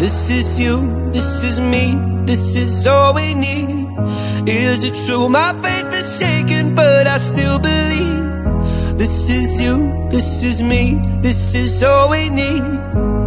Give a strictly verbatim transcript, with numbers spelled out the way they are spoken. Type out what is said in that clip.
This is you, this is me, this is all we need. Is it true? My faith is shaken, but I still believe. This is you, this is me, this is all we need.